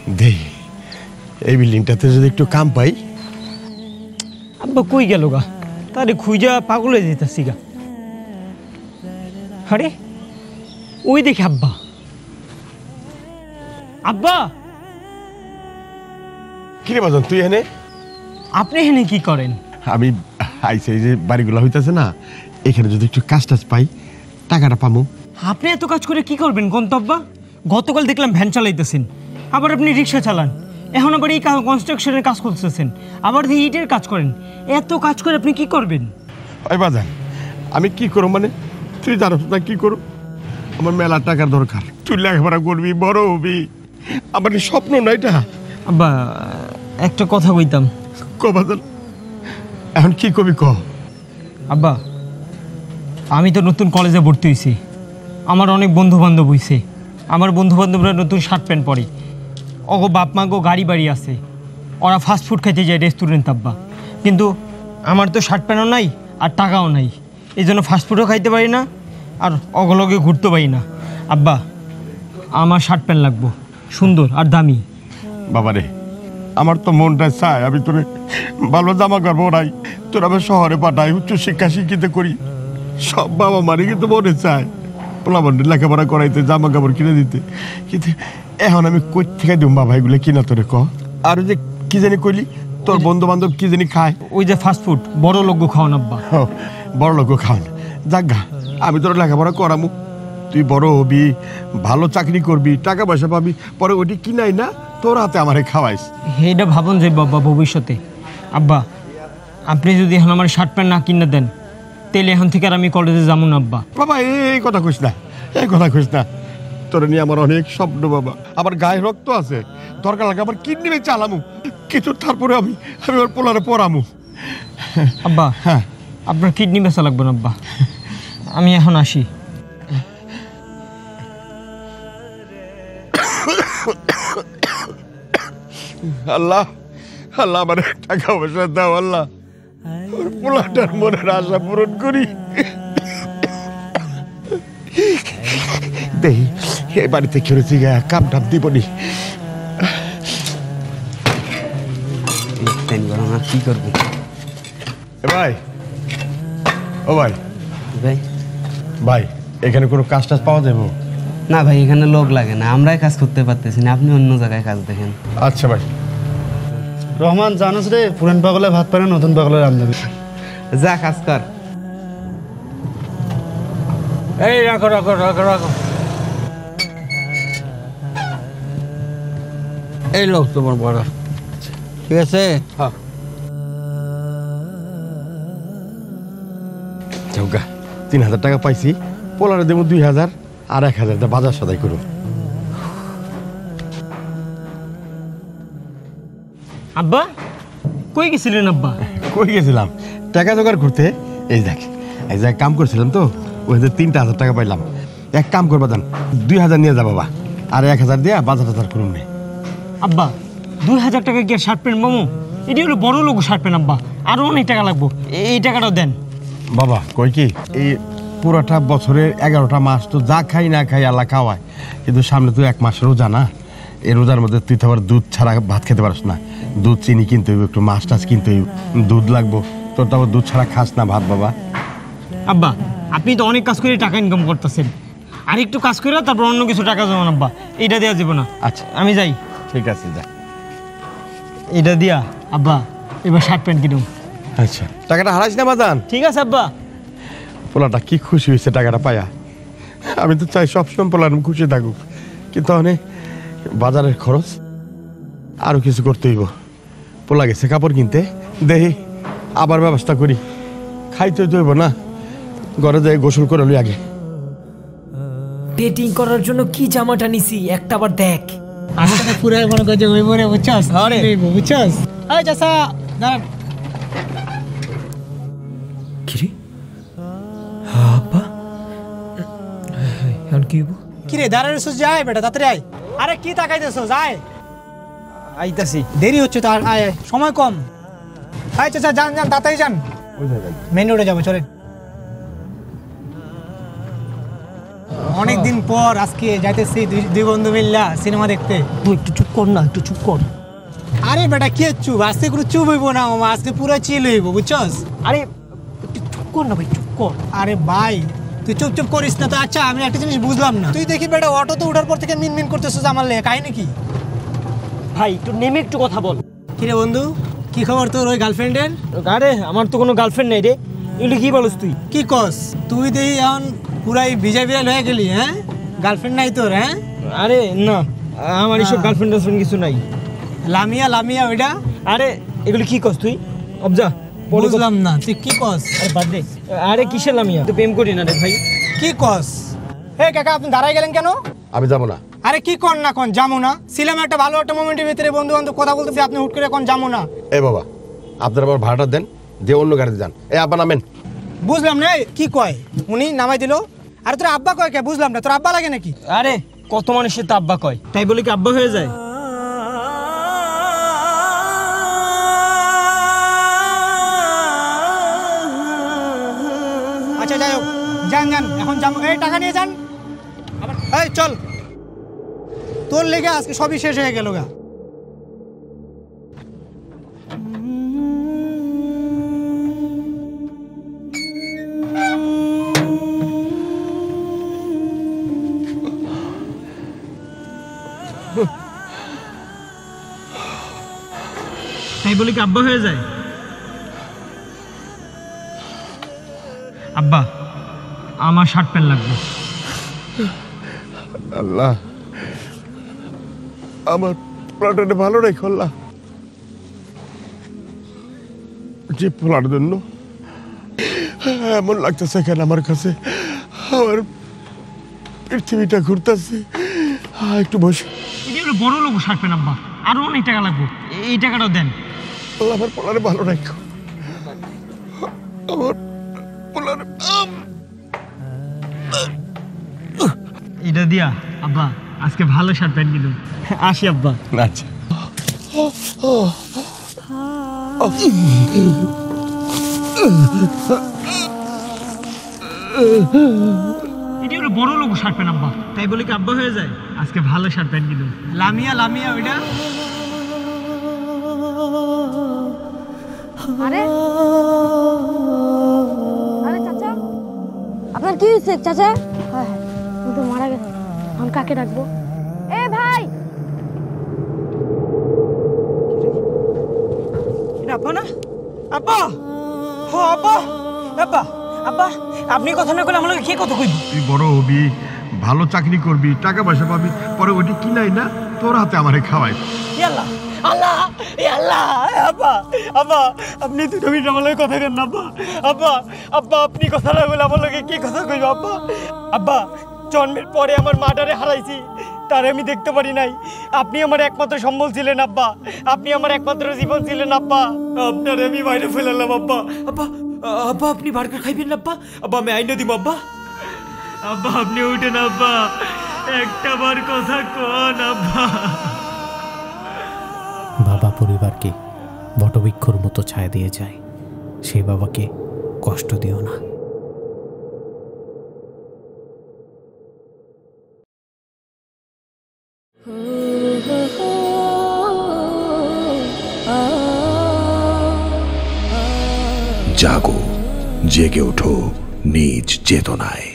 দেই এই বিল্ডিংটাতে যদি একটু কাম পাই। আব্বা কই গেল গা? তারে খুঁজা পাগল হয়ে যেতেছি গা। আরে ওই দেখে আব্বা। আব্বা কিরে বাজান তুই এনে? আপনি এখানে কি করেন? আমি আইসে এই যে বাড়িগুলো হইতেছে না, এখানে যদি একটু কাজ টাজ পাই টাকাটা পামু। আপনি এত কাজ করে কি করবেন গন্তব্যা? গতকাল দেখলাম ভ্যান চালাইতেছেন, আবার আপনি রিক্সা চালান, এখন আবার এই কনস্ট্রাকশনের কাজ করতেছেন, আবার ইটের কাজ করেন। এত কাজ করে আপনি কি করবেন? ওই বাজান আমি কি করব মানে তুই জানোস না কি করব? আমার মেলা টাকার দরকার। তুই লেখাপড়া করবি, বড় হবি, আমার স্বপ্ন না এটা। আব্বা একটা কথা কইতাম। ক বাজান, এখন কি কবি ক। আব্বা আমি তো নতুন কলেজে ভর্তি হয়েছি, আমার অনেক বন্ধু বান্ধব হয়েছে, আমার বন্ধু বান্ধবরা নতুন শার্ট প্যান্ট পরে, ওগো বাপ মা গো গাড়ি বাড়ি আছে, ওরা ফাস্ট ফুড খাইতে যায় রেস্টুরেন্ট আব্বা। কিন্তু আমার তো শার্ট প্যান্টও নাই আর টাকাও নাই, এই জন্য ফাস্ট ফুডও খাইতে পারি না আর অগলগে ঘুরতে পারি না। আব্বা আমার শার্ট প্যান্ট লাগবো, সুন্দর আর দামি। বাবারে আমার তো মনটা চায় আমি তোরে ভালো জামা কাপড় পরাই, তোর আমি শহরে পাঠাই, উচ্চ শিক্ষা শিক্ষিত করি। সব বাবা মারি কিন্তু মনে চায় পোলাবন্ডের লেখাপড়া করাইতে, জামা কাপড় কিনে দিতে। কিন্তু এখন আমি কই থেকে দিব বাবা এগুলো কিনা তোরে ক? আর যে কি জানি কইলি তোর বন্ধু বান্ধব কি জানি খায়? ওই যে ফাস্ট ফুড, বড় লোক খাওয়ান আব্বা। বড় লোক খাওয়ান যাগা, আমি তোর লেখাপড়া করামু, তুই বড় হবি, ভালো চাকরি করবি, টাকা পয়সা পাবি, পরে ওটি কিনাই না তোর হাতে আমারে খাওয়াইস। এইটা ভাবুন যে বাবা ভবিষ্যতে। আব্বা আপনি যদি এখন আমার শার্ট প্যান্ট না কিনে দেন তাহলে এখন থেকে আর আমি কলেজে যাবো না আব্বা। বাবা এই কথা কইস না, এই কথা কইস না। তোর নিয়ে আমার অনেক স্বপ্ন বাবা, আমার গায়ে রক্ত আছে, দরকার লাগে আমার কিডনি বেচে চালামু, কিন্তু তারপরে আমি ওর পোলারে পড়ামু। আব্বা হ্যাঁ আপনার কিডনি বেচা লাগবে না আব্বা, আমি এখন আসি। আল্লাহ আল্লাহ আমার টাকা পয়সা দাও আল্লাহ, ওর পোলাটার মনের আশা পূরণ করি। দেই এই বাড়িতে খেয়েছি কাপ টাপ দিবনি। কি করবো ভাই? ও ভাই, ভাই ভাই এখানে কোনো কাজ টাজ পাওয়া যাবে? না ভাই এখানে লোক লাগে না, আমরাই কাজ করতে পারতেছি না, আপনি অন্য জায়গায় কাজ দেখেন। আচ্ছা ভাই। রহমান জানোস রে, পুরান পাগলে ভাত পারে, নতুন পাগলে রান্ধবে। যা কাজ কর। এই রাখো রাখো রাখো রাখো, এই লোক তোমার বড়, ঠিক আছে? হ্যাঁ যাওগা 3000 টাকা পাইছি, পোলারে দেবো 2000 আর 1000 বাজার সদাই করো। আব্বা কই গেছিলেন আব্বা? কই গেছিলাম টাকা জোগাড় করতে। এই দেখ এই জায়গায় কাম করছিলাম তো, ওই 3000 টাকা পাইলাম। এক কাম করবা দেন 2000 নিয়ে যা বাবা, আর 1000 দিয়ে বাজার টাজার করুন নে। আব্বা 2000 টাকা কি শার্ট প্যান্ট মামু? এটি হলো বড় লোক শার্ট প্যান্ট আব্বা, আরও অনেক টাকা লাগবো, এই টাকাটাও দেন। বাবা কই কি এই পুরোটা বছরের 11টা মাস তো যা খাই না খাই আল্লাহ খাওয়ায়, কিন্তু সামনে তো 1 মাস রোজা না, এই রোজার মধ্যে তুই তো আবার দুধ ছাড়া ভাত খেতে পারিস না, দুধ চিনি কিনতে হইব, একটু মাছ টাছ কিনতে হইব, দুধ লাগবো, তোর তো আবার দুধ ছাড়া খাস না ভাত বাবা। আব্বা আপনি তো অনেক কাজ করে টাকা ইনকাম করতেছেন, আর একটু কাজ করে তারপর অন্য কিছু টাকা জমান আব্বা, এইটা দেওয়া যাবে না। আচ্ছা আমি যাই। ঠিক আছে যা। এটা দিয়া আব্বা এবার শার্ট প্যান্ট কিনুন। আচ্ছা টাকাটা হারাইস না বাজান। ঠিক আছে আব্বা। পোলাটা কি খুশি হয়েছে টাকাটা পায়া, আমি তো চাই সবসময় পোলার খুশি থাকুক, কিন্তু অনেক বাজারের খরচ আরো কিছু করতে হইব। পোলা গেছে কাপড় কিনতে, দেখি আবার ব্যবস্থা করি, খাইতে হইব না, ঘরে যাই গোসল করে লই আগে। ডেটিং করার জন্য কি জামাটা নিছি একটা বার দেখ। আজকে পুরো মনে করে ওই মনে বুঝছস? আরে বুঝছস? এই চাচা দাঁড়ান। কি রে আব্বা, এখন কি হইব? কি রে দাঁড়ানোর যায় বেটা, তাড়াতাড়ি আয়। আরে কি তাকাইতেছো, যায় আইতাছি, দেরি হচ্ছে তো, আয় আয়, সময় কম। আয় চাচা যান যান, তাড়াতাড়ি যান, মেন রোডে যাবো, চলেন। অনেকদিন পর আজকে যাইতেছি দুই বন্ধু মিল্লা সিনেমা দেখতে। তুই একটু চুপ কর না, একটু চুপ কর। আরে বেটা কি চুপ, আজকে কোনো চুপ হইব না মামা, আজকে পুরো চিল হইব বুঝছস। আরে একটু চুপ কর না ভাই, চুপ কর। আরে ভাই তুই চুপ চুপ করিস না তো। আচ্ছা আমি একটা জিনিস বুঝলাম না, তুই দেখি বেটা অটোতে উঠার পর থেকে মিনমিন করতেছিস আমার লেগে, কাহিনী কি? ভাই একটু নেমে একটু কথা বল। কিরে বন্ধু কি খবর তোর ওই গার্লফ্রেন্ডের? আরে আমার তো কোনো গার্লফ্রেন্ড নেই রে। এগুলো কি বলস তুই? কি কস তুই দেখি এখন পুরাই ভিজা বিড়াল হয়ে গেলি, হ্যাঁ? গার্লফ্রেন্ড নাই তোর? হ্যাঁ আরে না, আমার এসব গার্লফ্রেন্ড টার্লফ্রেন্ড কিছু নাই। লামিয়া লামিয়া ওইটা? আরে এগুলো কি কস তুই? অবজা বুঝলাম না তুই কি কস। আরে বাদ দে। আরে কিসের লামিয়া? তো প্রেম করি না রে ভাই। কি কস? হে কাকা আপনি দাঁড়াই গেলেন কেন? আমি যাবো না। আরে কি কর না কোন যাবো না? ছিলাম একটা ভালো একটা মোমেন্টের ভিতরে, বন্ধু বান্ধব কথা বলতেছি, আপনি হুট করে কোন যাবো না? এ বাবা, আপনার আবার ভাড়াটা দেন, দিয়ে অন্য গাড়িতে যান। এ আব্বা নামেন। বুঝলাম না কি কয় উনি, নামাই দিল। আরে তোর আব্বা কয় কে? বুঝলাম না, তোর আব্বা লাগে নাকি? আরে কত মানুষের তো আব্বা কয়, তাই বলে কি আব্বা হয়ে যায়? আচ্ছা যাই হোক, যান যান এখন যাবো। এই টাকা নিয়ে যান। এই চল, তোর লেগে আজকে সবই শেষ হয়ে গেল গা। তাই বলে কি আব্বা হয়ে যায়? আব্বা আমার শার্ট প্যান্ট লাগবে। আল্লাহ আমার প্লাটনে ভালো রেখো আল্লাহ। যে পোলার জন্য এমন লাগতেছে কেন আমার কাছে, আমার পৃথিবীটা ঘুরতেছে। একটু বসে। এটা হলো বড় লোক শার্ট প্যান্ট আব্বা, আরো অনেক টাকা লাগবে, এই টাকাটাও দেন। আল্লাহ আমার পোলারে ভালো রেখো। আমার পোলারে এটা দিয়া আব্বা আজকে ভালো শার্ট প্যান্ট কিনুন। আসি আব্বা। আচ্ছা। এটা হলো বড় লোক শার্ট প্যান্ট আব্বা, তাই বলে কি আব্বা হয়ে যায়? আজকে ভালো শার্ট প্যান্ট কিনুন। লামিয়া লামিয়া ওইটা? আরে আরে চাচা, আপনার কি হয়েছে চাচা? হ্যাঁ হ্যাঁ, উনি তো মারা গেছে। এখন কাকে ডাকবো? এ ভাই, এটা আব্বা না? আব্বা, ও আব্বা, আব্বা, আব্বা আপনি কথা না কইলে আমার লগে কে কথা কইব? তুই বড় হবি, ভালো চাকরি করবি, টাকা পয়সা পাবি, পরে ওইটি কিনাই না তোর হাতে আমারে খাওয়াই। আল্লাহ আল্লাহ আল্লাহ, আব্বা আব্বা আপনি দুটো মিনিট আমার লগে কথা কেন আব্বা? আব্বা আব্বা আপনি কথা না বলে আমার লগে কি কথা কইব আব্বা? আব্বা জন্মের পরে আমার মাটারে হারাইছি, তারে আমি দেখতে পারি নাই। আপনি আমার একমাত্র সম্বল ছিলেন আব্বা, আপনি আমার একমাত্র জীবন ছিলেন আব্বা। আপনারে আমি বাইরে ফেলালাম আব্বা। আব্বা আব্বা আপনি বার্গার খাইবেন না আব্বা? আব্বা আমি আইনা দিব আব্বা। আব্বা আপনি উঠেন আব্বা, একটা বার কথা কন আব্বা। বাবা পরিবারকে বটবৃক্ষর মতো ছায়া দিয়ে যায়, সেই বাবাকে কষ্ট দিও না। জাগো, জেগে ওঠো নিজ চেতনায়।